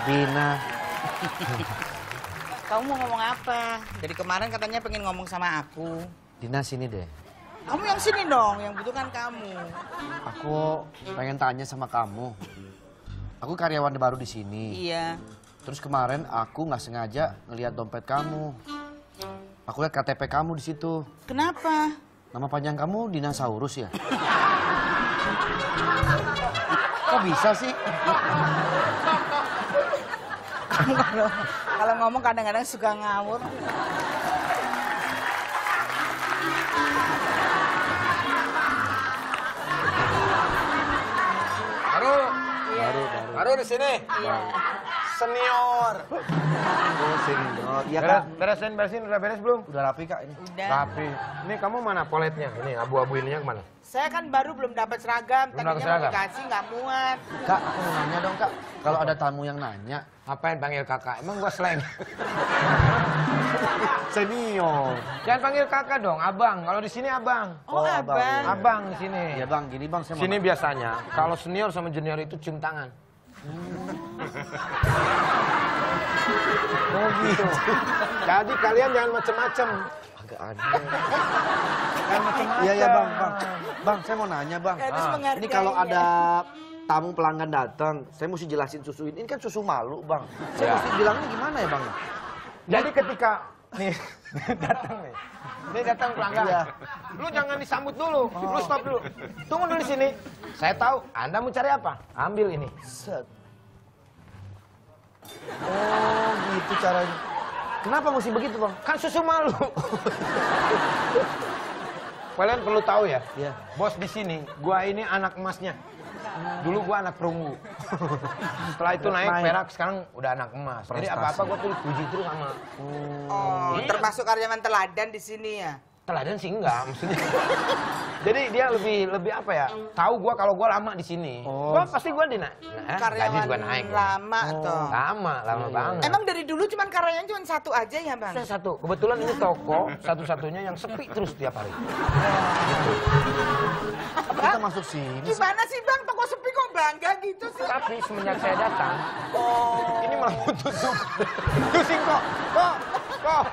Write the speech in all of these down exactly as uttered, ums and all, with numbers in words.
Dina. Kamu mau ngomong apa? Dari kemarin katanya pengen ngomong sama aku. Dina sini deh. Kamu yang sini dong, yang butuhkan kamu. Aku pengen tanya sama kamu. Aku karyawan baru di sini. Iya. Terus kemarin aku nggak sengaja ngelihat dompet kamu. Aku lihat K T P kamu di situ. Kenapa? Nama panjang kamu Dinosaurus ya? Kok bisa sih? Kamu kalau kalau ngomong kadang-kadang suka ngawur. Baru, Iya. Baru, baru. baru di sini. Iya. Senior. Oh, senior. Iya, Beres, Kak. beresin, beresin, udah beres belum? Udah rapi, Kak, ini. Udah. Rapi. Ini kamu mana poletnya? Ini abu-abu ininya kemana? Saya kan baru belum dapat seragam, Belum dapat tadinya seragam? mau dikasih nggak muat. Kak, aku mau nanya dong, Kak. Kalau ada tamu yang nanya, Ngapain panggil kakak? Emang gua slang? senior. Jangan panggil kakak dong, abang. Kalau di sini abang. Oh, Oh, abang. abang. Abang di sini. Ya, Bang, gini, Bang, saya mau Sini nanya. biasanya kalau senior sama junior itu cium tangan. Oh gitu. Jadi kalian jangan macem-macem. Agak aneh. Jangan macem-macem. Iya, iya, Bang, Bang. Bang, saya mau nanya, Bang. Harus Ah, menghargai Ini kalau ya. ada tamu pelanggan datang, saya mesti jelasin susu ini. Ini kan susu malu, Bang. Saya Ya. mesti bilangnya gimana ya, Bang? Jadi ketika nih datang nih, ini datang pelanggan. Iya. Lu jangan disambut dulu, lu stop dulu. Tunggu dulu di sini. Saya tahu Anda mau cari apa. Ambil ini. Set. Oh, gitu caranya. Kenapa mesti begitu, Bang? Kan susu malu. Kalian perlu tahu ya. Iya. Bos di sini, gua ini anak emasnya. Dulu gua anak perunggu. Setelah itu naik, Naik. perak, sekarang udah anak emas. Jadi Prestasi. apa-apa gua tuh puji terus sama. Oh, Iya. termasuk karyawan teladan di sini ya. Teladan sih enggak maksudnya. Jadi dia lebih lebih apa ya? Tahu gua kalau gua lama di sini. Oh. Gua pasti gua dina. Nah, gaji Karyawan juga naik. lama Oh. toh. Lama, lama banget. Emang dari dulu cuman karyanya cuma satu aja ya, Bang? Saya satu. Kebetulan ini toko satu-satunya yang sepi terus tiap hari. Apa kita masuk sini? Gimana sih, Bang? Toko sepi kok bangga gitu sih? Tapi semenjak saya datang, Oh. ini malah mau tutup. Pusing kok. Kok. Kok.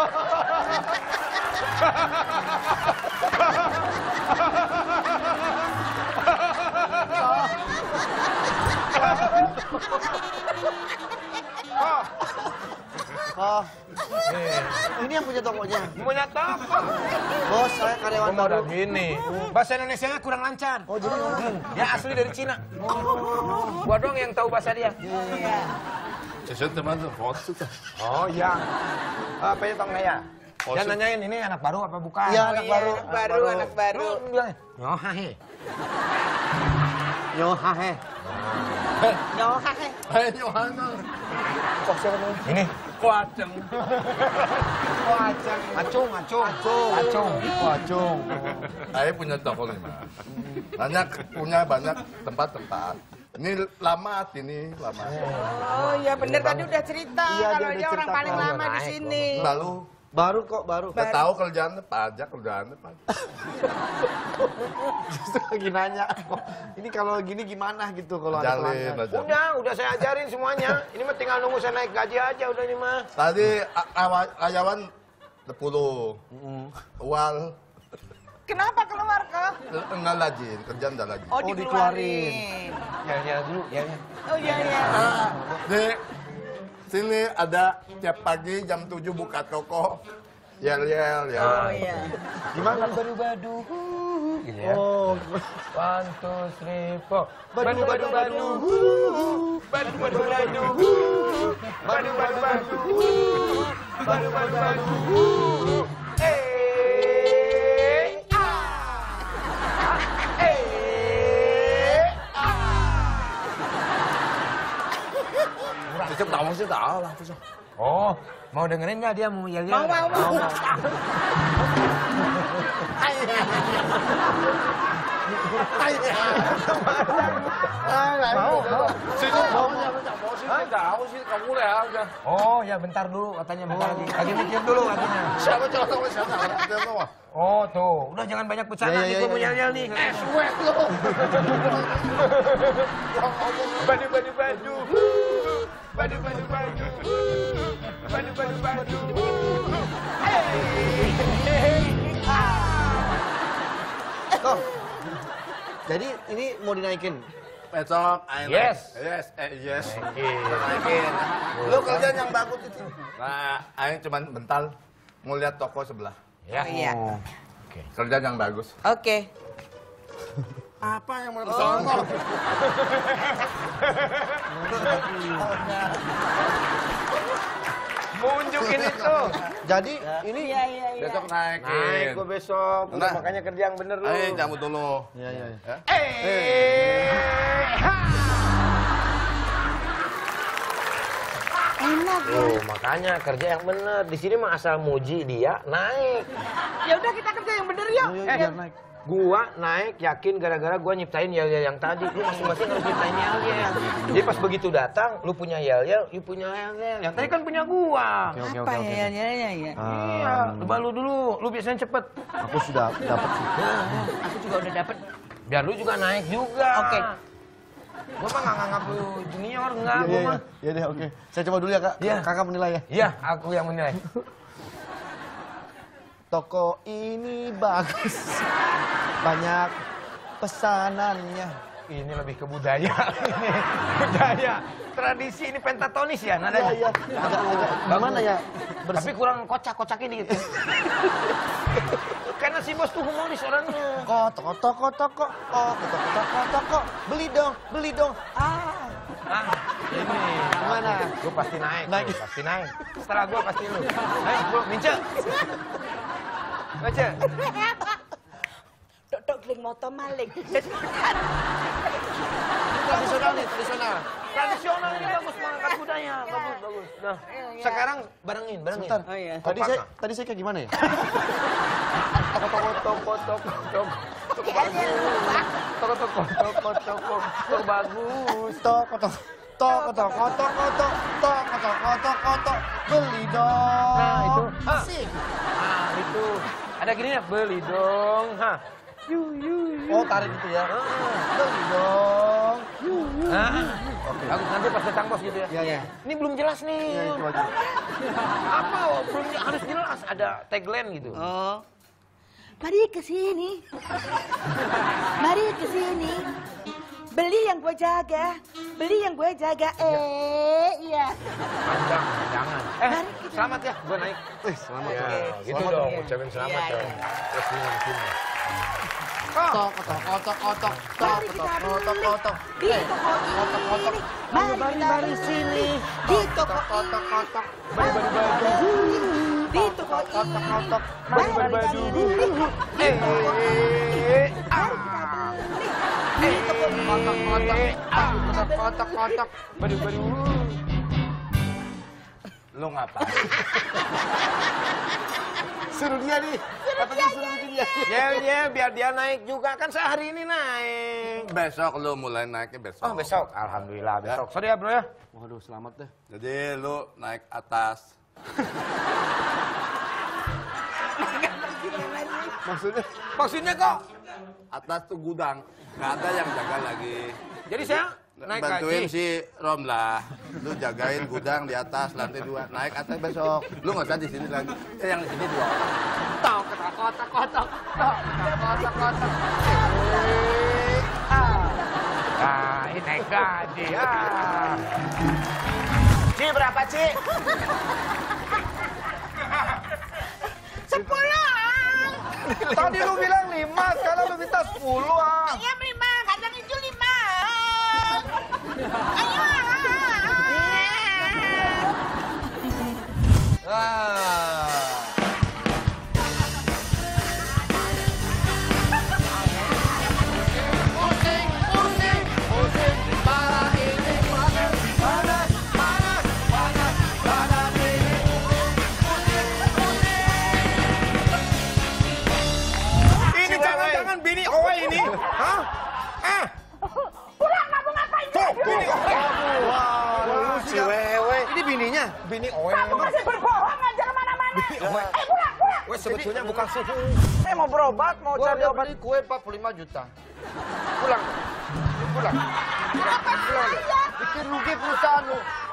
Kok. Oh, ini yang punya tokonya. Punya toko. Bos, saya karyawan Gua mau baru. udah gini. Bahasa Indonesianya kurang lancar. Oh, jadi Hmm, dia asli dari Cina. Gua doang yang tahu bahasa dia. Iya. 제 때만 버스 Oh iya. Apa ya tong ya? Dia nanyain ini anak baru apa bukan? Iya, Oh, anak iya, baru. anak baru, anak baru. Lu bilangin, "Oh, hahe." Yo, hahe. Nyoh, hahe. 아니 하나 Kok siapa namanya? Ini. 과정 Oh, acung. Acung, acung. Acung. Wajong. 아예 punya toko nih mas banyak punya banyak tempat-tempat ini lama ini lama Oh iya bener tadi udah cerita Iya, dia kalau udah dia orang cerita paling kalau lama di naik, sini. lalu Baru kok, baru. nggak tahu kerjaan pajak kerjaan pajak Justru lagi nanya. Kok ini kalau gini gimana gitu kalau ada jalin pelanggan? aja Udah, udah saya ajarin semuanya. Ini mah tinggal nunggu saya naik gaji aja udah ini mah. tadi a- awa- karyawan sepuluh uang Kenapa keluar kok? enggak lajin kerjaan enggak lajin Oh, Oh, dikeluarin. Ya, ya dulu, ya, ya. Oh iya iya. di sini ada tiap pagi jam tujuh buka toko yel yel ya Oh iya. Gimana badu-badu? Gitu ya. Oh, One, two, three, four. Badu, badu, badu. Badu, badu, badu. Badu, badu, badu. Badu, badu, badu. Eh, ah. Eh, 직접 나오지도 않아 그죠 Oh, mau dengerin nggak dia mau yel-yel? Mau mau mau. Mau, mau. sini maunya enggak mau sih enggak mau sih kamu ya udah Oh, ya bentar dulu katanya bentar lagi. Lagi mikir dulu katanya. siapa cowok siapa siapa siapa Oh, tuh. Udah jangan banyak bercanda Ya, ya, nih, ya, gua mau ya. yel-yel nih. eh suwek lo Badu, badu, badu. Badu, Badu badu badu. Badu badu badu. Kong, jadi ini mau dinaikin? Besok, ayo naik. Yes. Yes, eh, yes. Naikin. Naikin. Lu kerjaan yang bagus itu. Nah, ayo cuman bentar mau lihat toko sebelah. Ya. Iya. Oke. Kerjaan yang bagus. Oke. Apa yang mau songong? Mau unjukin itu. Jadi ini Iya, iya, iya. Besok naikin. Naik gua besok. Udah, Nah. makanya kerja yang bener lu. Ayo cabut dulu. Iya, iya, iya. Ya. Eh. Ha. Enak ya. Tuh, makanya kerja yang bener. Di sini mah asal muji dia naik. Ya udah kita kerja yang bener yuk. Ayo, Eh, biar naik. Gua naik yakin gara-gara gua nyiptain yel-yel yang tadi. Lu masing-masing harus nyiptain yel-yel. Jadi pas begitu datang, lu punya yel-yel, lu punya yel-yel. Yang tadi kan punya gua. Oke, oke, Apa oke, oke. ya ya ya ya. Iya, coba lu dulu. Lu biasanya cepet. Aku sudah dapat sih. Aku juga udah dapet. Biar lu juga naik juga. Oke. Gua mah nggak nganggap lu junior, enggak. Iya, Gua iya, mah. iya deh, oke. Saya coba dulu ya, Kak. Iya. Kakak menilai ya. Iya, aku yang menilai. Toko ini bagus. Banyak pesanannya. Ini lebih ke budaya. Ini budaya. Tradisi ini pentatonis ya Iya, nadanya. iya. Agak, agak, gimana ya? Tapi kurang kocak-kocak ini gitu. Karena si bos tuh humoris orangnya. Kok toko toko toko oh toko toko toko beli dong beli dong ah Ah, ini. Yang mana? Gue pasti naik. Naik. Tuh, pasti naik. Setelah gue pasti lu. Ayo, gue mince. Baca. Dok dok geling moto maling. tradisional nih tradisional Tradisional ini bagus mengangkat budaya. Bagus, bagus. Nah, sekarang barengin, barengin. Bentar. Oh, iya. tadi Kompak, saya Kak. tadi saya kayak gimana ya Toko toko toko toko toko. Toko bagus. Toko toko toko toko toko bagus. toko toko toko toko toko toko toko toko toko beli dong Nah, itu. Ah. asik Nah, itu. Ada gini ya, beli dong. Hah. oh tarik gitu ya beli dong Nah, bagus nanti pas datang bos gitu ya. Iya, iya. Ini belum jelas nih. ya itu aja Apa? Belum harus jelas. Ada tagline gitu. Oh. Mari ke sini. Mari ke sini. Beli yang gue jaga. Beli yang gue jaga. Eh, iya. Panjang, jangan. Eh, Mari kita- selamat ya, gue naik. eh selamat Ya, ya gitu Selamat dong, ya. ucapin selamat Iya, dong. iya. Terus senyum sini. toko toko toko toko Mari toko kita toko toko beli toko di toko ini. Mari kita beli sini. Di toko ini. Mari kita beli di toko ini. Mari kita beli di toko ini. Eh, Mari kita beli di toko ini. kotak kotak kotak kotak kotak Badu, badu. Lu ngapain? suruh dia nih katanya suruh dia Ya, ya, biar dia naik juga. Kan sehari ini naik. Besok lu mulai naiknya besok. Oh, besok. Alhamdulillah, besok. Sorry ya, bro ya. waduh selamat deh Jadi lu naik atas. maksudnya Maksudnya kok? Atas tuh gudang. Nggak ada yang jaga lagi. Jadi saya naik Bantuin lagi. si Rom lah. Lu jagain gudang di atas lantai dua. Naik atas besok. Lu nggak usah di sini lagi. Eh, yang di sini dua orang. Tok, kotak, kotak, kotak. Tok, kotak, kotak. Ah, ini naik gaji. Ah. Ci, berapa, Ci? Sepuluh. Tadi lu bilang lima, sekarang lu minta sepuluh, ah. Ya lima, kadang itu lima. Ayo. Ah. Ini jangan-jangan bini Owe ini. Hah? Ah. Pulang kamu ngapain? Tuh, bini Owe. Wah, si Wewe. ini bininya Bini Owe. Kamu masih berbohong aja kemana-mana. Owe. Eh pulang, pulang. Wes sebetulnya bukan suhu. Saya mau berobat, mau gua cari udah obat. beli kue empat puluh lima juta Pulang. Pulang. Kenapa saya? bikin rugi perusahaan lu